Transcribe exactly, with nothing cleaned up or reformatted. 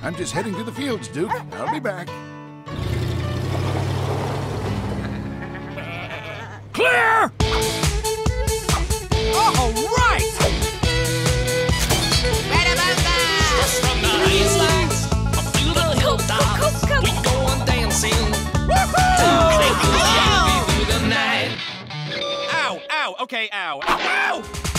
I'm just heading to the fields, Duke. I'll be back. Clear! All right! Just from the haystacks up to the hilltops, we go on dancing. Woohoo! Through the night. Ow, ow, okay, ow, ow!